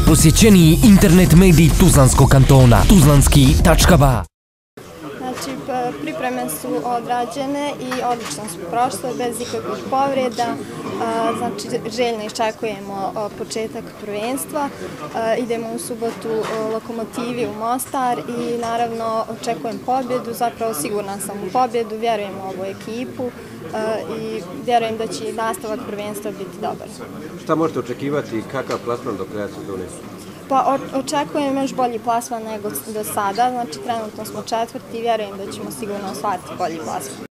Najposjećeniji internet medij Tuzlanskog kantona, tuzlanski.ba. Znači, pripreme su odrađene i odlično su prošle, bez ikakvih povreda. Znači, željno iščekujemo početak prvenstva. Idemo u subotu Lokomotivi u Mostar i naravno očekujem pobjedu. Zapravo sigurna sam u pobjedu, vjerujem u ovu ekipu i vjerujem da će nastavak prvenstva biti dobar. Šta možete očekivati i kakav plasman do kraja sezone? Pa očekujem još bolji plasman nego do sada, znači trenutno smo četvrti i vjerujem da ćemo sigurno ostvariti bolji plasman.